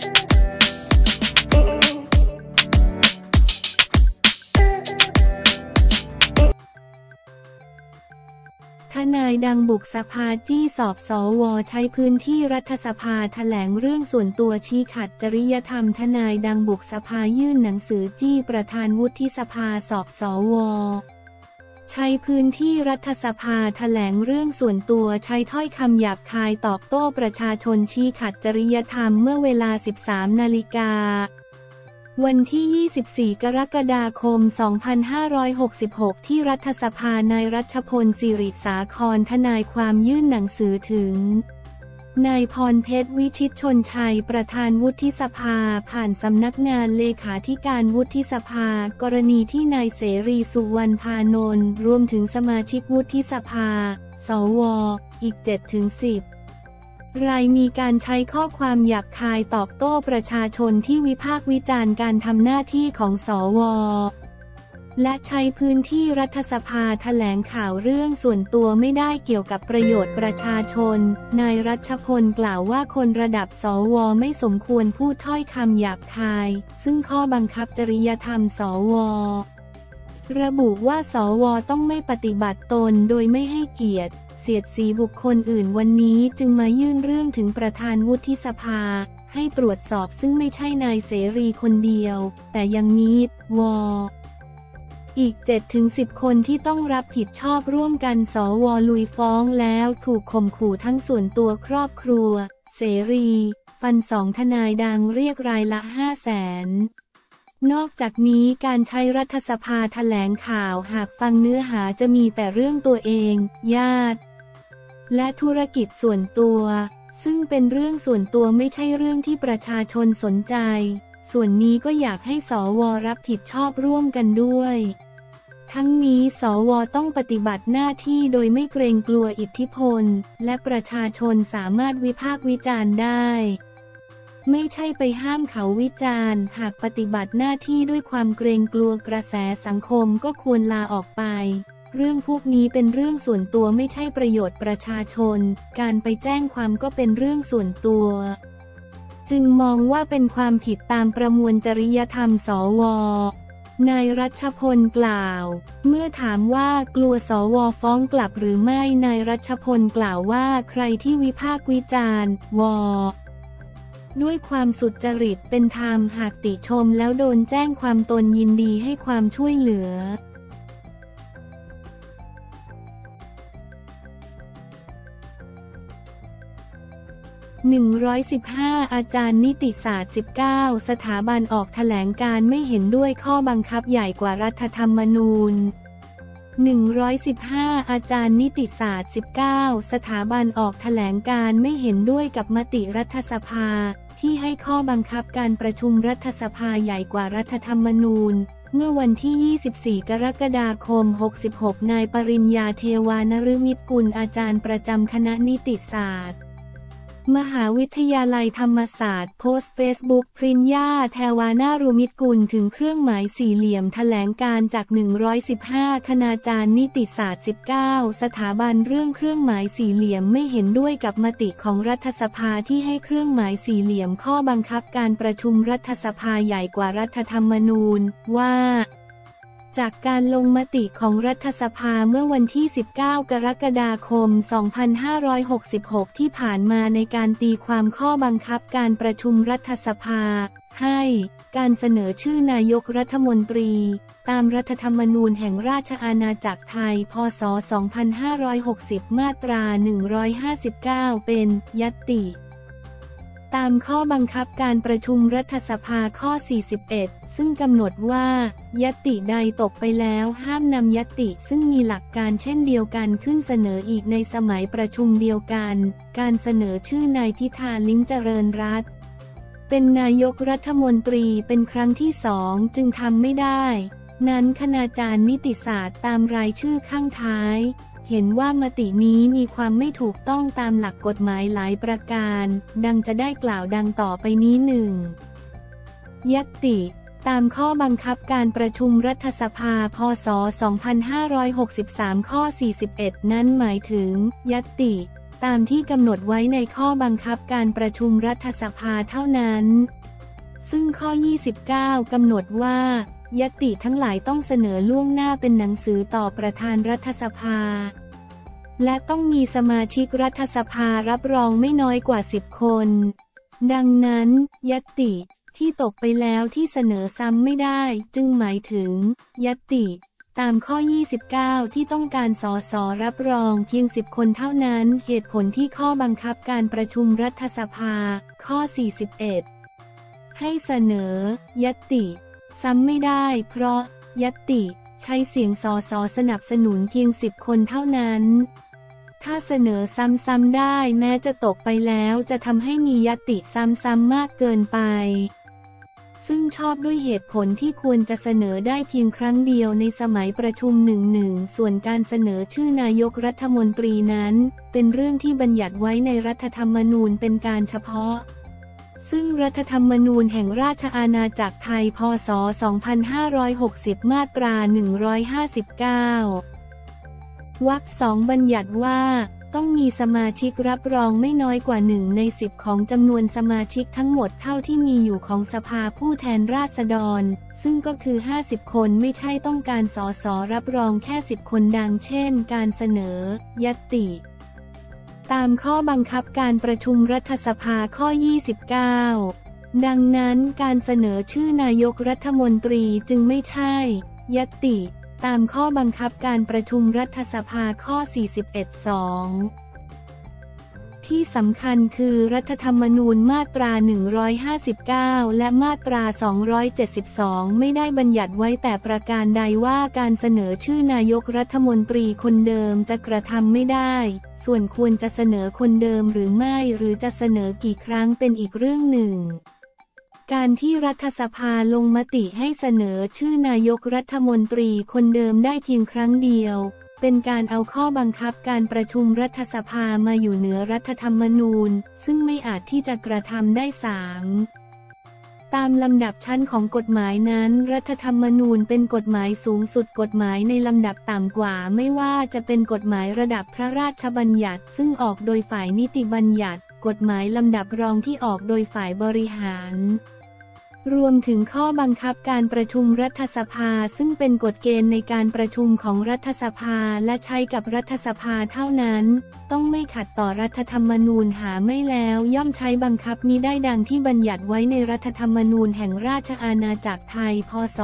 ทนายดังบุกสภาจี้สอบสว.ใช้พื้นที่รัฐสภาแถลงเรื่องส่วนตัวชี้ขัดจริยธรรมทนายดังบุกสภายื่นหนังสือจี้ประธานวุฒิสภาสอบสว.ใช้พื้นที่รัฐสภาแถลงเรื่องส่วนตัวใช้ถ้อยคำหยาบคายตอบโต้ประชาชนชี้ขัดจริยธรรมเมื่อเวลา 13 นาฬิกาวันที่ 24 กรกฎาคม 2566 ที่รัฐสภานายรัชพล สิริสาครทนายความยื่นหนังสือถึงนายพรเพชร วิชิตชนชัยประธานวุฒิสภาผ่านสำนักงานเลขาธิการวุฒิสภากรณีที่นายเสรีสุวรรณพานนท์รวมถึงสมาชิกวุฒิสภาสว.อีก 7-10รายมีการใช้ข้อความหยาบคายตอบโต้ประชาชนที่วิพากษ์วิจารณ์การทำหน้าที่ของสว.และใช้พื้นที่รัฐสภาแถลงข่าวเรื่องส่วนตัวไม่ได้เกี่ยวกับประโยชน์ประชาชนนายรัชพลกล่าวว่าคนระดับสว.ไม่สมควรพูดถ้อยคำหยาบคายซึ่งข้อบังคับจริยธรรมสว.ระบุว่าสว.ต้องไม่ปฏิบัติตนโดยไม่ให้เกียรติเสียดสีบุคคลอื่นวันนี้จึงมายื่นเรื่องถึงประธานวุฒิสภาให้ตรวจสอบซึ่งไม่ใช่นายเสรีคนเดียวแต่ยังมีว.อีก 7-10 คนที่ต้องรับผิดชอบร่วมกันสว.ลุยฟ้องแล้วถูกข่มขู่ทั้งส่วนตัวครอบครัวเสรีฟัน2ทนายดังเรียกรายละ 500,000นอกจากนี้การใช้รัฐสภาแถลงข่าวหากฟังเนื้อหาจะมีแต่เรื่องตัวเองญาติและธุรกิจส่วนตัวซึ่งเป็นเรื่องส่วนตัวไม่ใช่เรื่องที่ประชาชนสนใจส่วนนี้ก็อยากให้สว.รับผิดชอบร่วมกันด้วยทั้งนี้สว.ต้องปฏิบัติหน้าที่โดยไม่เกรงกลัวอิทธิพลและประชาชนสามารถวิพากษ์วิจารณ์ได้ไม่ใช่ไปห้ามเขาวิจารณ์หากปฏิบัติหน้าที่ด้วยความเกรงกลัวกระแสสังคมก็ควรลาออกไปเรื่องพวกนี้เป็นเรื่องส่วนตัวไม่ใช่ประโยชน์ประชาชนการไปแจ้งความก็เป็นเรื่องส่วนตัวจึงมองว่าเป็นความผิดตามประมวลจริยธรรมสว.นายรัชพลกล่าวเมื่อถามว่ากลัวสว.ฟ้องกลับหรือไม่นายรัชพลกล่าวว่าใครที่วิพากษ์วิจารณ์ด้วยความสุจริตเป็นธรรมหากติชมแล้วโดนแจ้งความตนยินดีให้ความช่วยเหลือ115อาจารย์นิติศาสตร์19สถาบันออกแถลงการไม่เห็นด้วยข้อบังคับใหญ่กว่ารัฐธรรมนูญ115อาจารย์นิติศาสตร์19สถาบันออกแถลงการไม่เห็นด้วยกับมติรัฐสภาที่ให้ข้อบังคับการประชุมรัฐสภาใหญ่กว่ารัฐธรรมนูญเมื่อวันที่ 24 กรกฎาคม 66นายปริญญาเทวานฤมิตกุลอาจารย์ประจำคณะนิติศาสตร์มหาวิทยาลัยธรรมศาสตร์โพสต์เฟซบุ๊กปริญญาเทวานารุมิตกุลถึงเครื่องหมายสี่เหลี่ยมแถลงการจาก115คณาจารย์นิติศาสตร์19สถาบันเรื่องเครื่องหมายสี่เหลี่ยมไม่เห็นด้วยกับมติของรัฐสภาที่ให้เครื่องหมายสี่เหลี่ยมข้อบังคับการประชุมรัฐสภาใหญ่กว่ารัฐธรรมนูญว่าจากการลงมติของรัฐสภาเมื่อวันที่ 19 กรกฎาคม 2566 ที่ผ่านมาในการตีความข้อบังคับการประชุมรัฐสภาให้การเสนอชื่อนายกรัฐมนตรีตามรัฐธรรมนูญแห่งราชอาณาจักรไทยพ.ศ. 2560 มาตรา 159 เป็นญัตติตามข้อบังคับการประชุมรัฐสภาข้อ 41 ซึ่งกำหนดว่าญัตติใดตกไปแล้วห้ามนำญัตติซึ่งมีหลักการเช่นเดียวกันขึ้นเสนออีกในสมัยประชุมเดียวกันการเสนอชื่อนายพิธาลิ้มเจริญรัตน์เป็นนายกรัฐมนตรีเป็นครั้งที่2จึงทำไม่ได้นั้นคณาจารย์นิติศาสตร์ตามรายชื่อข้างท้ายเห็นว่ามตินี้มีความไม่ถูกต้องตามหลักกฎหมายหลายประการดังจะได้กล่าวดังต่อไปนี้ 1. ญัตติตามข้อบังคับการประชุมรัฐสภาพ.ศ. 2563 ข้อ 41 นั้นหมายถึงญัตติตามที่กำหนดไว้ในข้อบังคับการประชุมรัฐสภาเท่านั้นซึ่งข้อ 29 กำหนดว่าญัตติทั้งหลายต้องเสนอล่วงหน้าเป็นหนังสือต่อประธานรัฐสภาและต้องมีสมาชิกรัฐสภารับรองไม่น้อยกว่า10 คนดังนั้นญัตติที่ตกไปแล้วที่เสนอซ้ำไม่ได้จึงหมายถึงญัตติตามข้อ 29 ที่ต้องการสสรับรองเพียง10 คนเท่านั้นเหตุผลที่ข้อบังคับการประชุมรัฐสภาข้อ 41ให้เสนอญัตติซ้ำไม่ได้เพราะญัตติใช้เสียงสสสนับสนุนเพียง10 คนเท่านั้นถ้าเสนอซ้ำๆได้แม้จะตกไปแล้วจะทำให้มีญัตติซ้ำๆมากเกินไปซึ่งชอบด้วยเหตุผลที่ควรจะเสนอได้เพียงครั้งเดียวในสมัยประชุม1ส่วนการเสนอชื่อนายกรัฐมนตรีนั้นเป็นเรื่องที่บัญญัติไว้ในรัฐธรรมนูญเป็นการเฉพาะซึ่งรัฐธรรมนูญแห่งราชอาณาจักรไทยพ.ศ. 2560 มาตรา 159 วรรค 2 บัญญัติว่าต้องมีสมาชิกรับรองไม่น้อยกว่า1 ใน 10ของจำนวนสมาชิกทั้งหมดเท่าที่มีอยู่ของสภาผู้แทนราษฎรซึ่งก็คือ50 คนไม่ใช่ต้องการสสรับรองแค่10 คนดังเช่นการเสนอญัตติตามข้อบังคับการประชุมรัฐสภาข้อ 29 ดังนั้นการเสนอชื่อนายกรัฐมนตรีจึงไม่ใช่ญัตติตามข้อบังคับการประชุมรัฐสภาข้อ 41(2) ที่สำคัญคือรัฐธรรมนูญมาตรา 159 และมาตรา 272 ไม่ได้บัญญัติไว้แต่ประการใดว่าการเสนอชื่อนายกรัฐมนตรีคนเดิมจะกระทำไม่ได้ส่วนควรจะเสนอคนเดิมหรือไม่หรือจะเสนอกี่ครั้งเป็นอีกเรื่องหนึ่งการที่รัฐสภาลงมติให้เสนอชื่อนายกรัฐมนตรีคนเดิมได้เพียงครั้งเดียวเป็นการเอาข้อบังคับการประชุมรัฐสภามาอยู่เหนือรัฐธรรมนูญซึ่งไม่อาจที่จะกระทำได้ตามลำดับชั้นของกฎหมายนั้นรัฐธรรมนูญเป็นกฎหมายสูงสุดกฎหมายในลำดับต่ำกว่าไม่ว่าจะเป็นกฎหมายระดับพระราชบัญญัติซึ่งออกโดยฝ่ายนิติบัญญัติกฎหมายลำดับรองที่ออกโดยฝ่ายบริหารรวมถึงข้อบังคับการประชุมรัฐสภาซึ่งเป็นกฎเกณฑ์ในการประชุมของรัฐสภาและใช้กับรัฐสภาเท่านั้นต้องไม่ขัดต่อรัฐธรรมนูญหาไม่แล้วย่อมใช้บังคับมิได้ดังที่บัญญัติไว้ในรัฐธรรมนูญแห่งราชอาณาจักรไทยพ.ศ.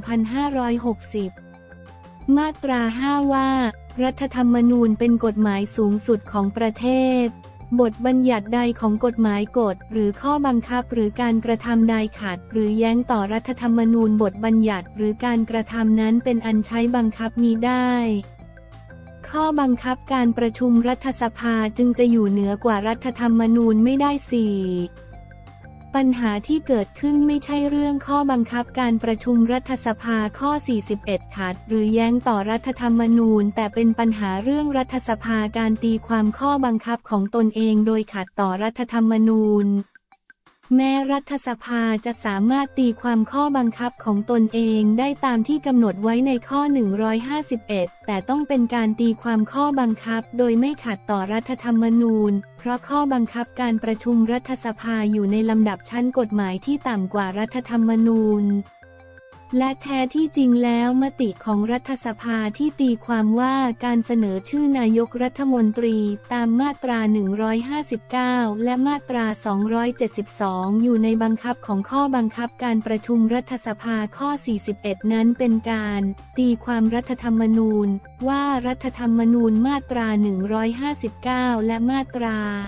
2560 มาตรา 5 ว่ารัฐธรรมนูญเป็นกฎหมายสูงสุดของประเทศบทบัญญัติใดของกฎหมายกฎหรือข้อบังคับหรือการกระทำใดขัดหรือแย้งต่อรัฐธรรมนูญบทบัญญัติหรือการกระทำนั้นเป็นอันใช้บังคับมิได้ข้อบังคับการประชุมรัฐสภาจึงจะอยู่เหนือกว่ารัฐธรรมนูญไม่ได้ปัญหาที่เกิดขึ้นไม่ใช่เรื่องข้อบังคับการประชุมรัฐสภาข้อ 41 ขัดหรือแย้งต่อรัฐธรรมนูญแต่เป็นปัญหาเรื่องรัฐสภาการตีความข้อบังคับของตนเองโดยขัดต่อรัฐธรรมนูญแม้รัฐสภาจะสามารถตีความข้อบังคับของตนเองได้ตามที่กำหนดไว้ในข้อ 151 แต่ต้องเป็นการตีความข้อบังคับโดยไม่ขัดต่อรัฐธรรมนูญเพราะข้อบังคับการประชุมรัฐสภาอยู่ในลำดับชั้นกฎหมายที่ต่ำกว่ารัฐธรรมนูญและแท้ที่จริงแล้วมติของรัฐสภาที่ตีความว่าการเสนอชื่อนายกรัฐมนตรีตามมาตรา 159 และมาตรา 272 อยู่ในบังคับของข้อบังคับการประชุมรัฐสภาข้อ 41 นั้นเป็นการตีความรัฐธรรมนูญว่ารัฐธรรมนูญมาตรา 159 และมาตรา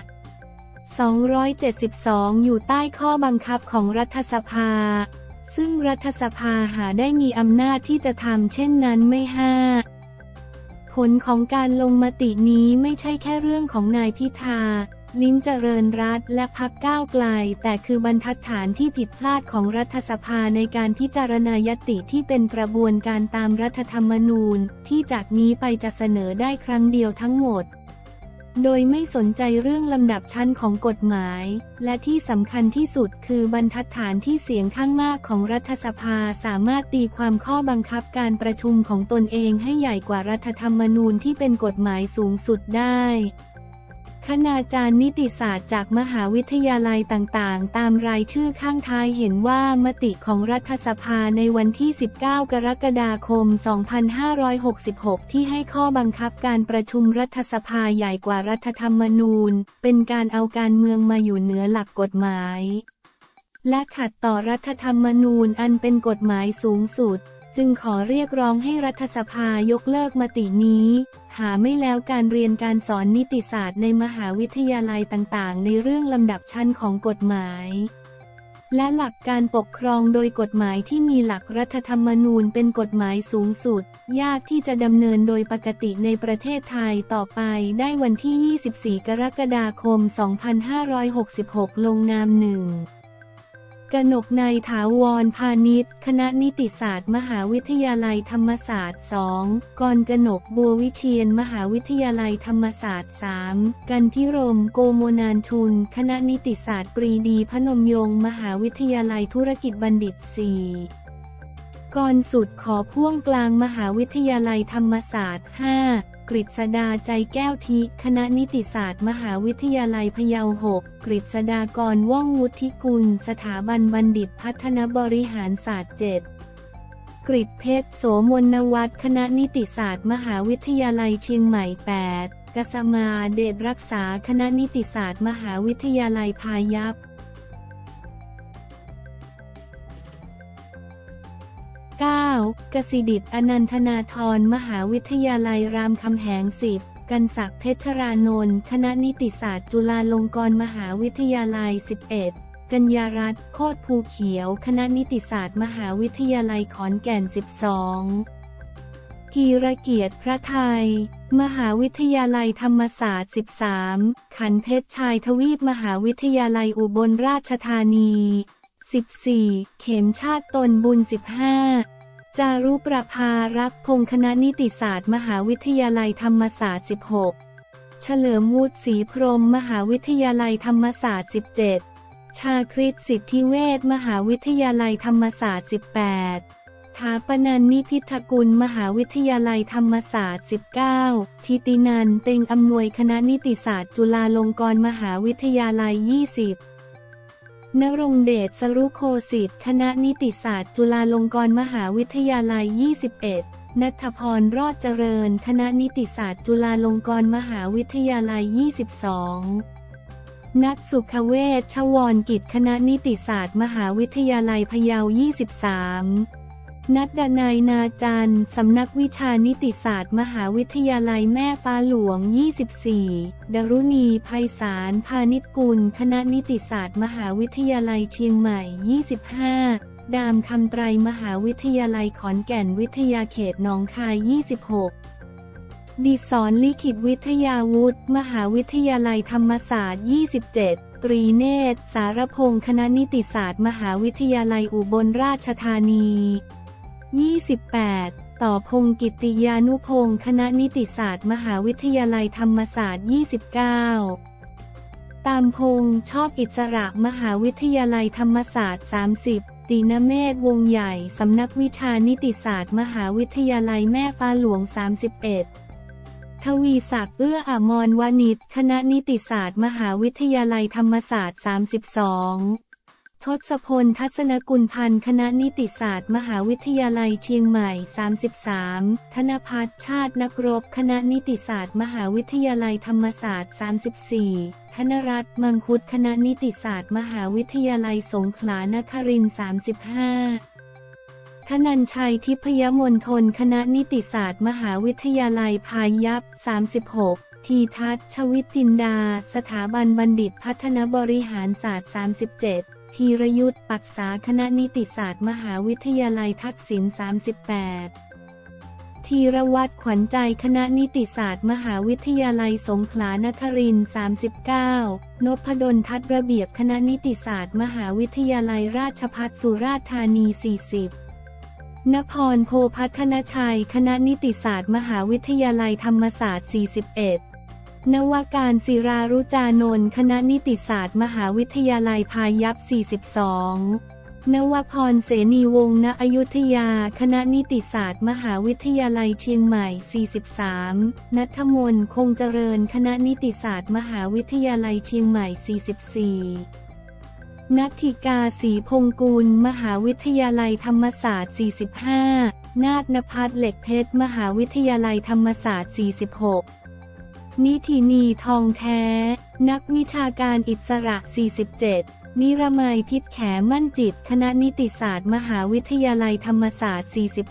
272 อยู่ใต้ข้อบังคับของรัฐสภาซึ่งรัฐสภาหาได้มีอำนาจที่จะทำเช่นนั้นไม่ผลของการลงมตินี้ไม่ใช่แค่เรื่องของนายพิธา ลิ้มเจริญรัตน์และพรรคก้าวไกลแต่คือบรรทัดฐานที่ผิดพลาดของรัฐสภาในการพิจารณาญัตติที่เป็นกระบวนการตามรัฐธรรมนูญที่จากนี้ไปจะเสนอได้ครั้งเดียวทั้งหมดโดยไม่สนใจเรื่องลำดับชั้นของกฎหมายและที่สำคัญที่สุดคือบรรทัดฐานที่เสียงข้างมากของรัฐสภาสามารถตีความข้อบังคับการประชุมของตนเองให้ใหญ่กว่ารัฐธรรมนูญที่เป็นกฎหมายสูงสุดได้คณาจารย์นิติศาสตร์จากมหาวิทยาลัยต่างๆตามรายชื่อข้างท้ายเห็นว่ามติของรัฐสภาในวันที่ 19 กรกฎาคม 2566 ที่ให้ข้อบังคับการประชุมรัฐสภาใหญ่กว่ารัฐธรรมนูญเป็นการเอาการเมืองมาอยู่เหนือหลักกฎหมายและขัดต่อรัฐธรรมนูญอันเป็นกฎหมายสูงสุดจึงขอเรียกร้องให้รัฐสภายกเลิกมตินี้หาไม่แล้วการเรียนการสอนนิติศาสตร์ในมหาวิทยาลัยต่างๆในเรื่องลำดับชั้นของกฎหมายและหลักการปกครองโดยกฎหมายที่มีหลักรัฐธรรมนูญเป็นกฎหมายสูงสุดยากที่จะดำเนินโดยปกติในประเทศไทยต่อไปได้วันที่ 24 กรกฎาคม 2566 ลงนาม1กนกนัยถาวรพานิชคณะนิติศาสตร์มหาวิทยาลัยธรรมศาสตร์2กรกนกบัววิเชียรมหาวิทยาลัยธรรมศาสตร์3กันทิรมโกโมนานทุนคณะนิติศาสตร์ปรีดีพนมยงค์มหาวิทยาลัยธุรกิจบัณฑิต4กรสุดขอพ่วงกลางมหาวิทยาลัยธรรมศาสตร์5กฤษดาใจแก้วทิคณะนิติศาสตร์มหาวิทยาลัยพะเยา6กฤษดากรว่องวุฒิกุลสถาบันบัณฑิตพัฒนบริหารศาสตร์7กฤษเพชรโสมนวัฒน์คณะนิติศาสตร์มหาวิทยาลัยเชียงใหม่8กษมาเดชรักษาคณะนิติศาสตร์มหาวิทยาลัยพายัพ9 กสิดิษฐ์อนันทนาธรมหาวิทยาลัยรามคำแหง10กันศักดิ์เพชรานนท์คณะนิติศาสตร์จุฬาลงกรณ์มหาวิทยาลัย11กัญญารัตน์โคตรภูเขียวคณะนิติศาสตร์มหาวิทยาลัยขอนแก่น12กีรเกียรติพระไทยมหาวิทยาลัยธรรมศาสตร์13ขันเพชรชายทวีปมหาวิทยาลัยอุบลราชธานี14เข็มชาติตนบุญ15จารุประภารักพงศ์คณะนิติศาสตร์มหาวิทยาลัยธรรมศาสตร์16เฉลิมวุฒิศรีพรหมมหาวิทยาลัยธรรมศาสตร์17ชาคริตสิทธิเวชมหาวิทยาลัยธรรมศาสตร์18ถาปนันนิพิทกุลมหาวิทยาลัยธรรมศาสตร์19ทิตินันเต็งอำนวยคณะนิติศาสตร์จุฬาลงกรณ์มหาวิทยาลัย20ณรงค์เดช สรุโคสิทธิ์คณะนิติศาสตร์จุฬาลงกรณ์มหาวิทยาลัย21ณัฐพรรอดเจริญคณะนิติศาสตร์จุฬาลงกรณ์มหาวิทยาลัย22นัทสุขเวช ชวรกิจคณะนิติศาสตร์มหาวิทยาลัยพะเยา23นัดดนัยนาจันทร์สำนักวิชานิติศาสตร์มหาวิทยาลัยแม่ฟ้าหลวง24ดารุณีไพศาลพานิชกุลคณะนิติศาสตร์มหาวิทยาลัยเชียงใหม่25ดามคำไตรมหาวิทยาลัยขอนแก่นวิทยาเขตหนองคาย26ดิศรลิขิตวิทยาวุฒิมหาวิทยาลัยธรรมศาสตร์27ตรีเนตรสารพงศ์คณะนิติศาสตร์มหาวิทยาลัยอุบลราชธานี28ต่อพงศ์กิตติยานุพงศ์คณะนิติศาสตร์มหาวิทยาลัยธรรมศาสตร์29ตามพงศ์ชอบอิสระมหาวิทยาลัยธรรมศาสตร์30ตีนเมธวงใหญ่สำนักวิชานิติศาสตร์มหาวิทยาลัยแม่ฟ้าหลวง31ทวีศักดิ์เอื้ออมรวณิชคณะนิติศาสตร์มหาวิทยาลัยธรรมศาสตร์32ทศพลทัศนกุลพันธ์คณะนิติศาสตร์มหาวิทยาลัยเชียงใหม่33ธนภัทรชาตินักรบคณะนิติศาสตร์มหาวิทยาลัยธรรมศาสตร์34ธนรัตน์มังคุดคณะนิติศาสตร์มหาวิทยาลัยสงขลานครินทร์35ธนัญชัยทิพยมณฑลคณะนิติศาสตร์มหาวิทยาลัยพายัพ36ทีทัศน์ชวิจินดาสถาบันบัณฑิตพัฒนบริหารศาสตร์37ธีรยุทธปักษาคณะนิติศาสตร์มหาวิทยาลัยทักษิณ38ธีรวัฒน์ขวัญใจคณะนิติศาสตร์มหาวิทยาลัยสงขลานครินทร์39นพดลทัศน์ระเบียบคณะนิติศาสตร์มหาวิทยาลัยราชภัฏสุราษฎร์ธานี40นพรโพพัฒนชัยคณะนิติศาสตร์มหาวิทยาลัยธรรมศาสตร์41นวการศิรารุจานนท์คณะนิติศาสตร์มหาวิทยาลัยพายัพ42 นวพร เสนีวงศ์ ณ อยุธยา คณะนิติศาสตร์มหาวิทยาลัยเชียงใหม่ 43 ณัฐมน คงเจริญ คณะนิติศาสตร์มหาวิทยาลัยเชียงใหม่ 44 ณัฐิกา ศรีพงษ์กุล มหาวิทยาลัยธรรมศาสตร์ 45 นาฏนภัส เหล็กเพชร มหาวิทยาลัยธรรมศาสตร์ 46 นิธินี ทองแท้ นักวิชาการอิสระ 47 นิรมัย พิษแขมั่นจิต คณะนิติศาสตร์มหาวิทยาลัยธรรมศาสตร์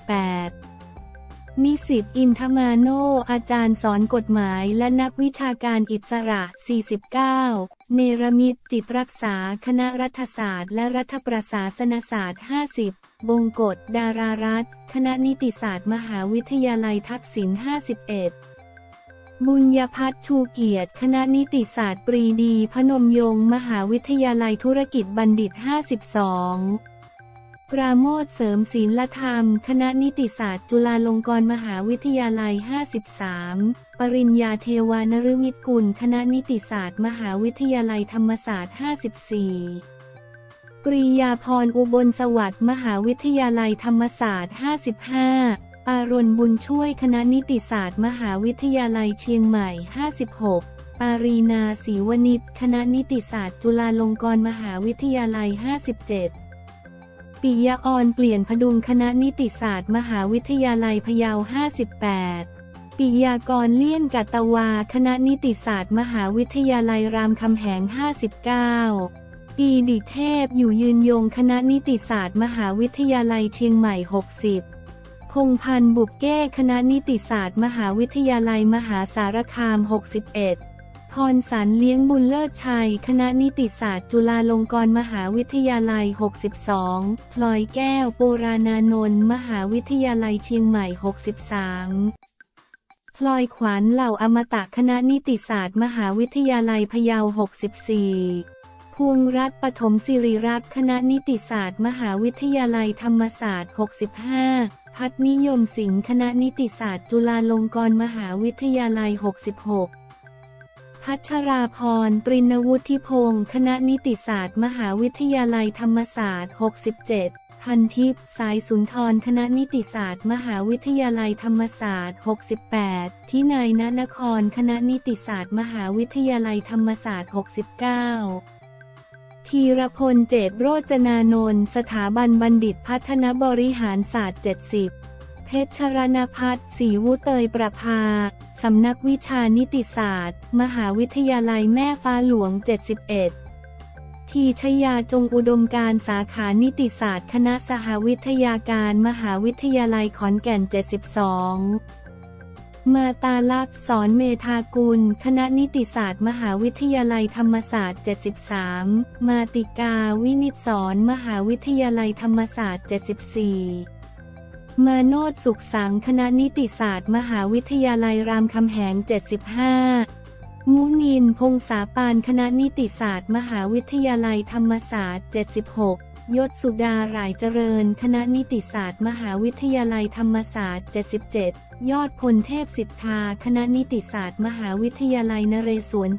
48 นิสิต อินทมาโน อาจารย์สอนกฎหมายและนักวิชาการอิสระ 49 เนรมิต จิตรักษา คณะรัฐศาสตร์และรัฐประศาสนศาสตร์ 50 บงกฎ ดารารัตน์ คณะนิติศาสตร์มหาวิทยาลัยทักษิณ 51 บุญยพัฒน์ ชูเกียรติ คณะนิติศาสตร์ปรีดี พนมยงค์ มหาวิทยาลัยธุรกิจบัณฑิต 52 ปราโมทย์ เสริมศีลธรรม คณะนิติศาสตร์จุฬาลงกรณ์มหาวิทยาลัย 53 ปริญญาเทวานฤมิตกุล คณะนิติศาสตร์มหาวิทยาลัยธรรมศาสตร์ 54 ปรียาพร อุบลสวัสดิ์ มหาวิทยาลัยธรรมศาสตร์ 55 อารณบุญช่วย คณะนิติศาสตร์มหาวิทยาลัยเชียงใหม่ 56 ปารีนา ศรีวณิช คณะนิติศาสตร์จุฬาลงกรณ์มหาวิทยาลัย 57 ปิยะอร เปลี่ยนพดุง คณะนิติศาสตร์มหาวิทยาลัยพะเยา 58 ปิยากร เลี่ยนกัตตวา คณะนิติศาสตร์มหาวิทยาลัยรามคำแหง 59 ปีดิเทพ อยู่ยืนยง คณะนิติศาสตร์มหาวิทยาลัยเชียงใหม่ 60 พงษ์พันธ์ บุบเก้ คณะนิติศาสตร์มหาวิทยาลัยมหาสารคาม 61 พรสันต์ เลี้ยงบุญเลิศชัย คณะนิติศาสตร์จุฬาลงกรณ์มหาวิทยาลัย 62 พลอยแก้ว โปรานานนท์มหาวิทยาลัยเชียงใหม่ 63 พลอยขวัญ เหล่าอมตะ คณะนิติศาสตร์มหาวิทยาลัยพะเยา 64 พวงรัตน์ ปฐมศิริรักษ์ คณะนิติศาสตร์มหาวิทยาลัยธรรมศาสตร์ 65 พัฒนิยมสิงห์ คณะนิติศาสตร์จุฬาลงกรณ์มหาวิทยาลัย 66 พัชราพร ตรินวุฒิพงศ์ คณะนิติศาสตร์มหาวิทยาลัยธรรมศาสตร์ 67 พันทิพย์ สายสุนทร คณะนิติศาสตร์มหาวิทยาลัยธรรมศาสตร์ 68 ทินัย ณนคร คณะนิติศาสตร์มหาวิทยาลัยธรรมศาสตร์ 69 ธีรพล เจตโรจนานนท์ สถาบันบัณฑิตพัฒนบริหารศาสตร์ 70 เพชรชรณพัฒน์ ศรีวุเตยประภา สำนักวิชานิติศาสตร์มหาวิทยาลัยแม่ฟ้าหลวง 71 ทีชยา จงอุดมการณ์สาขานิติศาสตร์คณะสหวิทยาการมหาวิทยาลัยขอนแก่น 72 มาตาลักษณ์ สอนเมธากุล คณะนิติศาสตร์มหาวิทยาลัยธรรมศาสตร์ 73 มาติกา วินิจศร มหาวิทยาลัยธรรมศาสตร์ 74 มาโนช สุขสัง คณะนิติศาสตร์มหาวิทยาลัยรามคำแหง 75 มุนิน พงษาปาน คณะนิติศาสตร์มหาวิทยาลัยธรรมศาสตร์ 76 ยศสุดา หร่ายเจริญ คณะนิติศาสตร์มหาวิทยาลัยธรรมศาสตร์ 77 ยอดพลเทพสิทธา คณะนิติศาสตร์มหาวิทยาลัยนเรศวร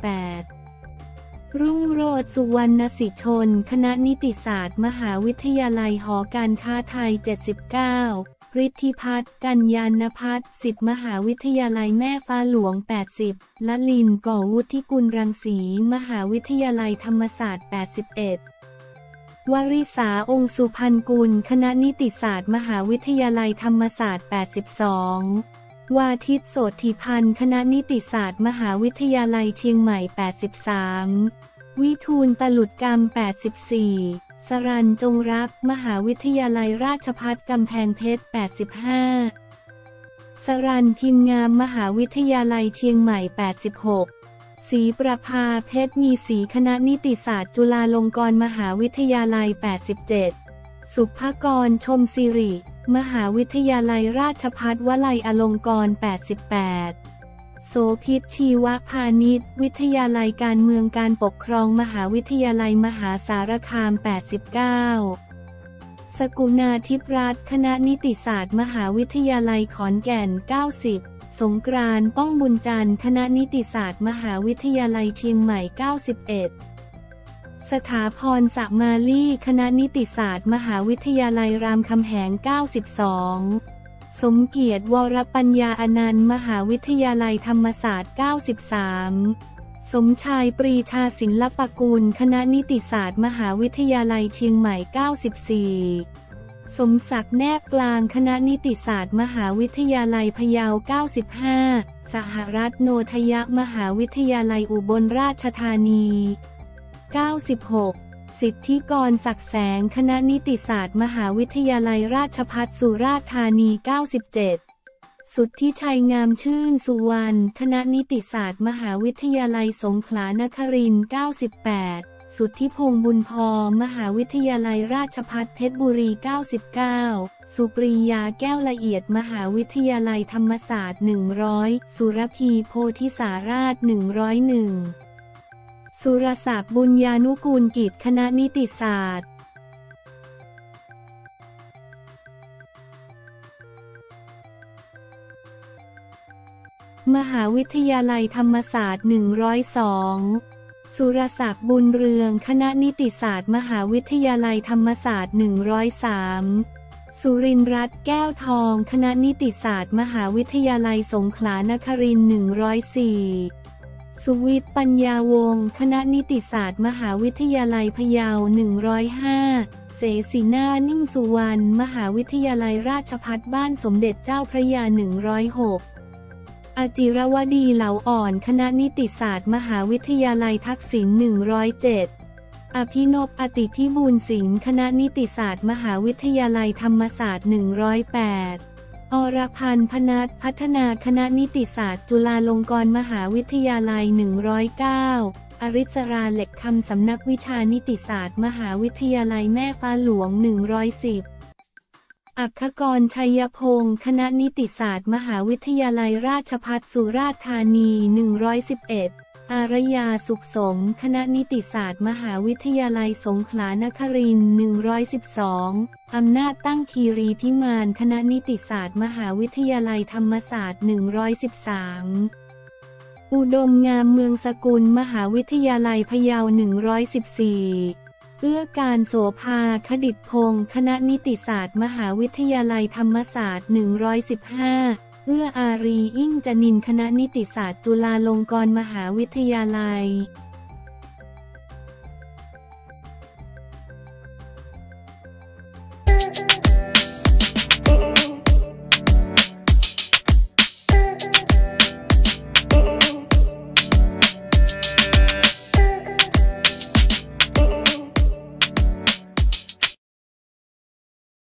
78 รุ่งโรจน์ สุวรรณสิชน คณะนิติศาสตร์มหาวิทยาลัยหอการค้าไทย 79 ฤทธิพัฒน์ กัญญานภัทร ศิษย์มหาวิทยาลัยแม่ฟ้าหลวง 80 ละลิน ก่อวุฒิกุลรังสี มหาวิทยาลัยธรรมศาสตร์ 81 วริษา องค์สุพรรณกุล คณะนิติศาสตร์มหาวิทยาลัยธรรมศาสตร์ 82 วาทิต โสธิพันธ์ คณะนิติศาสตร์มหาวิทยาลัยเชียงใหม่ 83 วิทูล ตลุดกรรม 84 สรัญ จงรัก มหาวิทยาลัยราชภัฏกำแพงเพชร 85 สรัญ พิมพ์งาม มหาวิทยาลัยเชียงใหม่ 86 ศรีประภา เพชรมีศรีคณะนิติศาสตร์จุฬาลงกรณ์มหาวิทยาลัย 87 สุภกร ชมศิริ มหาวิทยาลัยราชภัฏวลัยอลงกรณ์ 88 โสภิต ชีวพานิช วิทยาลัยการเมืองการปกครองมหาวิทยาลัยมหาสารคาม 89 สกุณาทิพย์รัตน์ คณะนิติศาสตร์มหาวิทยาลัยขอนแก่น 90 สงกรานต์ ป้องบุญจันทร์ คณะนิติศาสตร์มหาวิทยาลัยเชียงใหม่ 91 สถาพร สมาลีคณะนิติศาสตร์มหาวิทยาลัยรามคำแหง 92 สมเกียรติ วรปัญญาอนันต์มหาวิทยาลัยธรรมศาสตร์ 93 สมชาย ปรีชาศิลปกุลคณะนิติศาสตร์มหาวิทยาลัยเชียงใหม่ 94 สมศักดิ์ แนบกลางคณะนิติศาสตร์มหาวิทยาลัยพะเยา 95 สหรัฐ โนทยมหาวิทยาลัยอุบลราชธานี 96 สิทธิกร ศักดิ์แสงคณะนิติศาสตร์มหาวิทยาลัยราชภัฏสุราษฎร์ธานี 97 สุทธิชัย งามชื่นสุวรรณคณะนิติศาสตร์มหาวิทยาลัยสงขลานครินทร์ 98 สุทธิพงษ์บุญพอมหาวิทยาลัยราชภัฏเพชรบุรี 99 สุปรียา แก้วละเอียดมหาวิทยาลัยธรรมศาสตร์ 100 สุรพี โพธิสาราช 101 สุรศักดิ์ บุญญานุกูลกิจคณะนิติศาสตร์มหาวิทยาลัยธรรมศาสตร์ 102 สุรศักดิ์ บุญเรืองคณะนิติศาสตร์มหาวิทยาลัยธรรมศาสตร์ 103 สุรินทร์รัตน์ แก้วทองคณะนิติศาสตร์มหาวิทยาลัยสงขลานครินทร์ 104 สุวิทย์ ปัญญาวงศ์คณะนิติศาสตร์มหาวิทยาลัยพะเยา 105 เสศินา นิ่งสุวรรณมหาวิทยาลัยราชภัฏบ้านสมเด็จเจ้าพระยา 106 อจิรวดี เหลาอ่อนคณะนิติศาสตร์มหาวิทยาลัยทักษิณ 107 อภินพ อติพิบูลสิงห์คณะนิติศาสตร์มหาวิทยาลัยธรรมศาสตร์ 108 อรพันธ์ พนัส พัฒนาคณะนิติศาสตร์จุฬาลงกรณ์มหาวิทยาลัย 109 อริศรา เหล็กคำสำนักวิชานิติศาสตร์มหาวิทยาลัยแม่ฟ้าหลวง 110 อัคคกร ชัยพงศ์คณะนิติศาสตร์มหาวิทยาลัยราชภัฏสุราษฎร์ธานี 111 อารยา สุขสมคณะนิติศาสตร์มหาวิทยาลัยสงขลานครินทร์ 112 อำนาจ ตั้งคีรีพิมานคณะนิติศาสตร์มหาวิทยาลัยธรรมศาสตร์ 113 อุดมงามเมืองสกุลมหาวิทยาลัยพะเยา 114 เอื้อการโสภา คดิษฐ์พงศ์คณะนิติศาสตร์มหาวิทยาลัยธรรมศาสตร์ 115 เอื้ออารี อิ่งจนินคณะนิติศาสตร์จุฬาลงกรณ์มหาวิทยาลัย